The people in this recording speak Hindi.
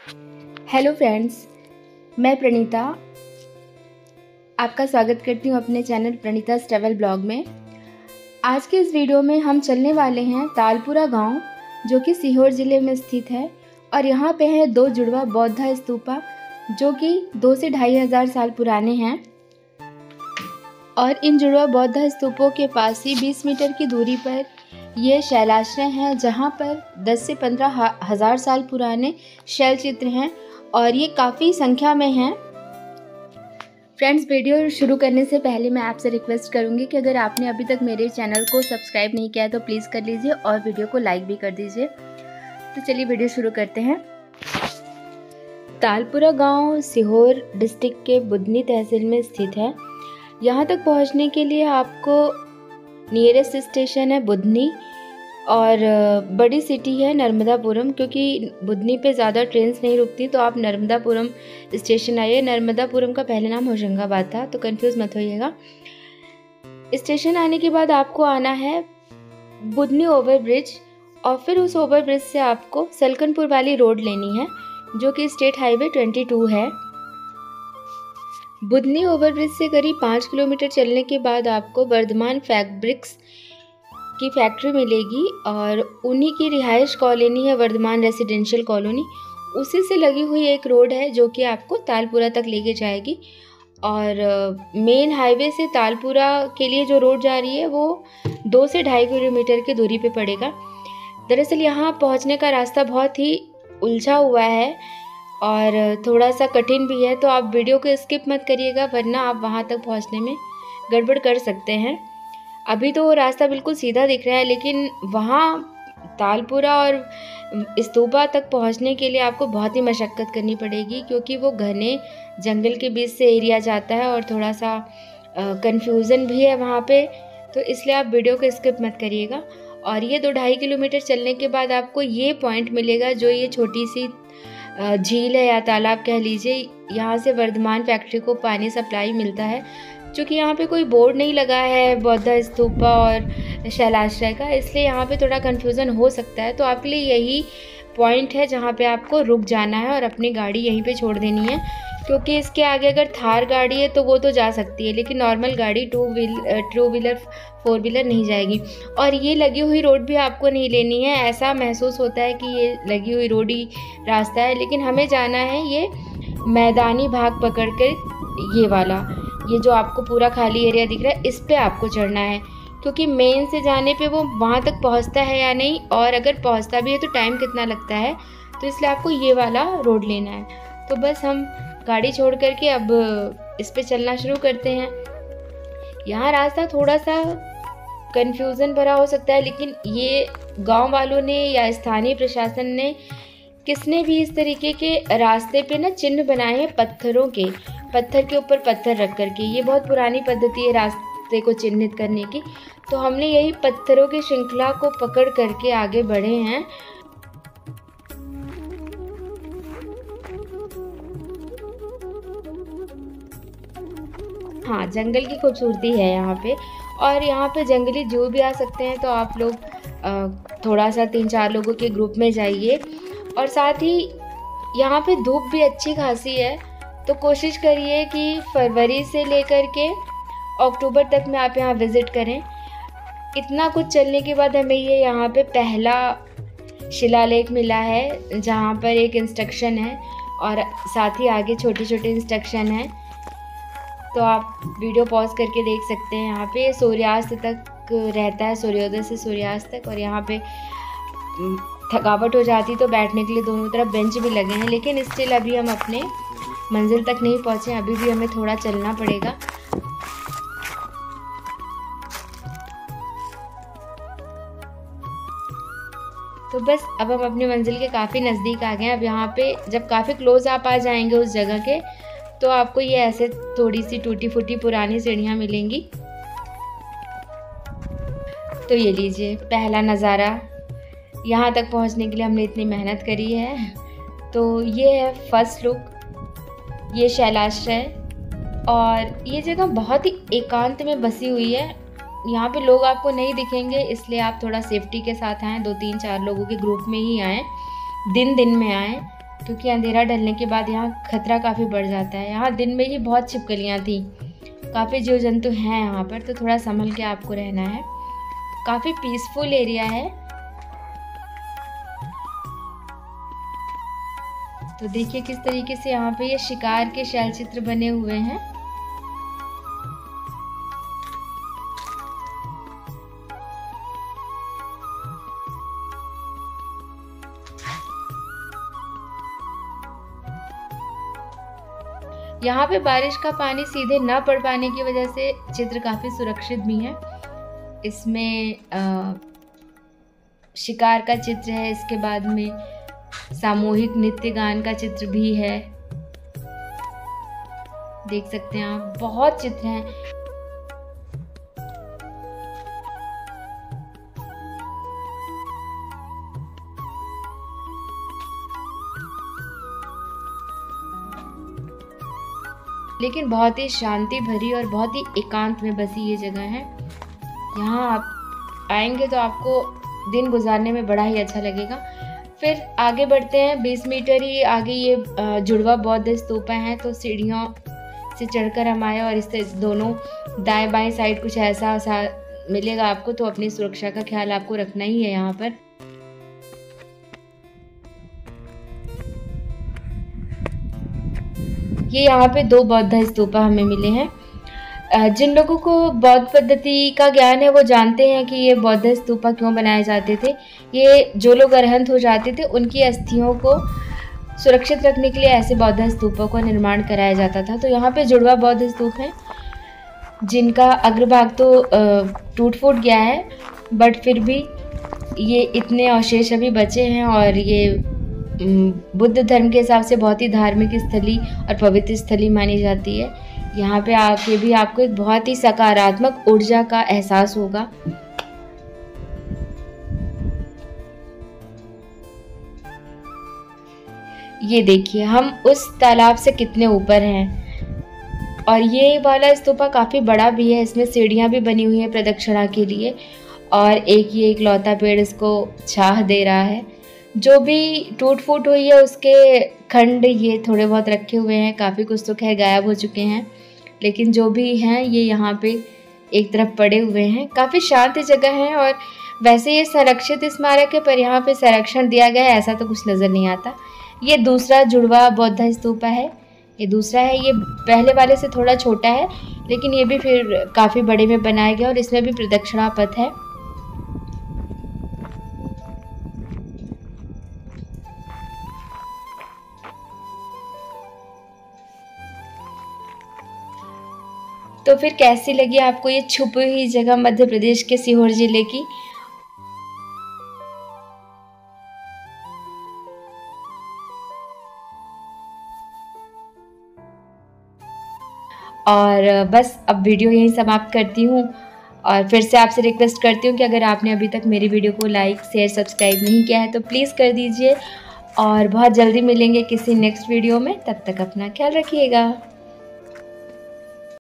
हेलो फ्रेंड्स, मैं प्रणीता आपका स्वागत करती हूँ अपने चैनल प्रणीता's ट्रैवल ब्लॉग में। आज के इस वीडियो में हम चलने वाले हैं तालपुरा गांव, जो कि सीहोर ज़िले में स्थित है। और यहाँ पे हैं दो जुड़वा बौद्ध स्तूपा जो कि 2 से 2,500 साल पुराने हैं। और इन जुड़वा बौद्ध स्तूपों के पास ही 20 मीटर की दूरी पर ये शैलाश्रय हैं, जहाँ पर 10 से 15,000 साल पुराने शैल चित्र हैं और ये काफ़ी संख्या में हैं। फ्रेंड्स, वीडियो शुरू करने से पहले मैं आपसे रिक्वेस्ट करूंगी कि अगर आपने अभी तक मेरे चैनल को सब्सक्राइब नहीं किया है तो प्लीज़ कर लीजिए और वीडियो को लाइक भी कर दीजिए। तो चलिए वीडियो शुरू करते हैं। तालपुरा गांव सीहोर डिस्ट्रिक्ट के बुधनी तहसील में स्थित है। यहाँ तक पहुँचने के लिए आपको नियरेस्ट स्टेशन है बुधनी और बड़ी सिटी है नर्मदापुरम, क्योंकि बुधनी पे ज़्यादा ट्रेन्स नहीं रुकती तो आप नर्मदापुरम स्टेशन आइए। नर्मदापुरम का पहले नाम होशंगाबाद था, तो कंफ्यूज मत होइएगा। स्टेशन आने के बाद आपको आना है बुधनी ओवरब्रिज और फिर उस ओवरब्रिज से आपको सलकनपुर वाली रोड लेनी है, जो कि स्टेट हाईवे 22 है। बुधनी ओवरब्रिज से करीब 5 किलोमीटर चलने के बाद आपको वर्धमान फैब्रिक्स की फैक्ट्री मिलेगी और उन्हीं की रिहाइश कॉलोनी है वर्धमान रेसिडेंशियल कॉलोनी। उसी से लगी हुई एक रोड है जो कि आपको तालपुरा तक लेके जाएगी। और मेन हाईवे से तालपुरा के लिए जो रोड जा रही है वो 2 से 2.5 किलोमीटर की दूरी पे पड़ेगा। दरअसल यहाँ पहुँचने का रास्ता बहुत ही उलझा हुआ है और थोड़ा सा कठिन भी है, तो आप वीडियो को स्किप मत करिएगा, वरना आप वहाँ तक पहुँचने में गड़बड़ कर सकते हैं। अभी तो रास्ता बिल्कुल सीधा दिख रहा है, लेकिन वहाँ तालपुरा और स्तूपा तक पहुँचने के लिए आपको बहुत ही मशक्क़त करनी पड़ेगी, क्योंकि वो घने जंगल के बीच से एरिया जाता है और थोड़ा सा कंफ्यूजन भी है वहाँ पे, तो इसलिए आप वीडियो को स्किप मत करिएगा। और ये 2-2.5 किलोमीटर चलने के बाद आपको ये पॉइंट मिलेगा, जो ये छोटी सी झील है या तालाब कह लीजिए। यहाँ से वर्धमान फैक्ट्री को पानी सप्लाई मिलता है। चूँकि यहाँ पे कोई बोर्ड नहीं लगा है बौद्ध स्तूपा और शैलाश्रय का, इसलिए यहाँ पे थोड़ा कन्फ्यूज़न हो सकता है। तो आपके लिए यही पॉइंट है जहाँ पे आपको रुक जाना है और अपनी गाड़ी यहीं पे छोड़ देनी है, क्योंकि इसके आगे अगर थार गाड़ी है तो वो तो जा सकती है, लेकिन नॉर्मल गाड़ी टू व्हीलर 4 व्हीलर नहीं जाएगी। और ये लगी हुई रोड भी आपको नहीं लेनी है। ऐसा महसूस होता है कि ये लगी हुई रोड ही रास्ता है, लेकिन हमें जाना है ये मैदानी भाग पकड़ कर, ये वाला, ये जो आपको पूरा खाली एरिया दिख रहा है, इस पे आपको चढ़ना है, क्योंकि मेन से जाने पे वो वहाँ तक पहुँचता है या नहीं, और अगर पहुँचता भी है तो टाइम कितना लगता है, तो इसलिए आपको ये वाला रोड लेना है। तो बस हम गाड़ी छोड़ करके अब इस पे चलना शुरू करते हैं। यहाँ रास्ता थोड़ा सा कन्फ्यूज़न भरा हो सकता है, लेकिन ये गांव वालों ने या स्थानीय प्रशासन ने, किसने भी इस तरीके के रास्ते पे ना चिन्ह बनाए हैं पत्थरों के, पत्थर के ऊपर पत्थर रख करके। ये बहुत पुरानी पद्धति है रास्ते को चिन्हित करने की, तो हमने यही पत्थरों की श्रृंखला को पकड़ करके आगे बढ़े हैं। हाँ, जंगल की खूबसूरती है यहाँ पे, और यहाँ पे जंगली जीव भी आ सकते हैं, तो आप लोग थोड़ा सा 3-4 लोगों के ग्रुप में जाइए। और साथ ही यहाँ पे धूप भी अच्छी खासी है, तो कोशिश करिए कि फरवरी से लेकर के अक्टूबर तक में आप यहाँ विज़िट करें। इतना कुछ चलने के बाद हमें ये यहाँ पे पहला शिलालेख मिला है, जहाँ पर एक इंस्ट्रक्शन है और साथ ही आगे छोटे छोटे इंस्ट्रक्शन हैं, तो आप वीडियो पॉज करके देख सकते हैं। यहाँ पे सूर्यास्त तक रहता है, सूर्योदय से सूर्यास्त तक, और यहाँ पे थकावट हो जाती तो बैठने के लिए दोनों तरफ बेंच भी लगे हैं, लेकिन स्टिल अभी हम अपने मंजिल तक नहीं पहुँचे, अभी भी हमें थोड़ा चलना पड़ेगा। तो बस अब हम अपनी मंजिल के काफ़ी नज़दीक आ गए हैं। अब यहाँ पे जब काफ़ी क्लोज आप आ जाएंगे उस जगह के, तो आपको ये ऐसे थोड़ी सी टूटी फूटी पुरानी सीढ़ियाँ मिलेंगी। तो ये लीजिए पहला नज़ारा। यहाँ तक पहुँचने के लिए हमने इतनी मेहनत करी है। तो ये है फर्स्ट लुक, ये शैलाश्रय, और ये जगह बहुत ही एकांत में बसी हुई है। यहाँ पे लोग आपको नहीं दिखेंगे, इसलिए आप थोड़ा सेफ्टी के साथ आएँ, 2-3-4 लोगों के ग्रुप में ही आएँ, दिन में आएँ, क्योंकि अंधेरा ढलने के बाद यहाँ खतरा काफ़ी बढ़ जाता है। यहाँ दिन में ही बहुत छिपकलियाँ थी, काफ़ी जीव जंतु हैं यहाँ पर, तो थोड़ा संभल के आपको रहना है। काफ़ी पीसफुल एरिया है। तो देखिए किस तरीके से यहाँ पे ये शिकार के शैल चित्र बने हुए हैं। यहाँ पे बारिश का पानी सीधे न पड़ पाने की वजह से चित्र काफ़ी सुरक्षित भी है। इसमें शिकार का चित्र है, इसके बाद में सामूहिक नृत्य गान का चित्र भी है। देख सकते हैं आप, बहुत चित्र हैं। लेकिन बहुत ही शांति भरी और बहुत ही एकांत में बसी ये जगह है। यहाँ आप आएंगे तो आपको दिन गुजारने में बड़ा ही अच्छा लगेगा। फिर आगे बढ़ते हैं, 20 मीटर ही आगे ये जुड़वा बौद्ध स्तूपा हैं। तो सीढ़ियों से चढ़कर हम आए और इससे दोनों दाएं बाएं साइड कुछ ऐसा मिलेगा आपको। तो अपनी सुरक्षा का ख्याल आपको रखना ही है यहाँ पर। ये यहाँ पे 2 बौद्ध स्तूपा हमें मिले हैं। जिन लोगों को बौद्ध पद्धति का ज्ञान है वो जानते हैं कि ये बौद्ध स्तूपा क्यों बनाए जाते थे। ये जो लोग अरहंत हो जाते थे उनकी अस्थियों को सुरक्षित रखने के लिए ऐसे बौद्ध स्तूपों का निर्माण कराया जाता था। तो यहाँ पे जुड़वा बौद्ध स्तूप हैं जिनका अग्रभाग तो टूट फूट गया है, बट फिर भी ये इतने अवशेष अभी बचे हैं और ये बुद्ध धर्म के हिसाब से बहुत ही धार्मिक स्थली और पवित्र स्थली मानी जाती है। यहाँ पे आके भी आपको एक बहुत ही सकारात्मक ऊर्जा का एहसास होगा। ये देखिए हम उस तालाब से कितने ऊपर हैं और ये वाला स्तूपा काफ़ी बड़ा भी है। इसमें सीढ़ियाँ भी बनी हुई हैं प्रदक्षिणा के लिए और ये इकलौता पेड़ इसको छाह दे रहा है। जो भी टूट फूट हुई है उसके खंड ये थोड़े बहुत रखे हुए हैं, काफ़ी कुछ तो खैर गायब हो चुके हैं, लेकिन जो भी हैं ये यहाँ पे एक तरफ पड़े हुए हैं। काफ़ी शांत जगह है और वैसे ये संरक्षित स्मारक है, पर यहाँ पे संरक्षण दिया गया है ऐसा तो कुछ नज़र नहीं आता। ये दूसरा जुड़वा बौद्ध स्तूपा है, ये दूसरा है। ये पहले वाले से थोड़ा छोटा है, लेकिन ये भी फिर काफ़ी बड़े में बनाया गया और इसमें भी प्रदक्षिणा पथ है। तो फिर कैसी लगी आपको ये छुपी हुई जगह मध्य प्रदेश के सीहोर जिले की? और बस अब वीडियो यहीं समाप्त करती हूँ और फिर से आपसे रिक्वेस्ट करती हूँ कि अगर आपने अभी तक मेरी वीडियो को लाइक शेयर सब्सक्राइब नहीं किया है तो प्लीज़ कर दीजिए। और बहुत जल्दी मिलेंगे किसी नेक्स्ट वीडियो में, तब तक अपना ख्याल रखिएगा।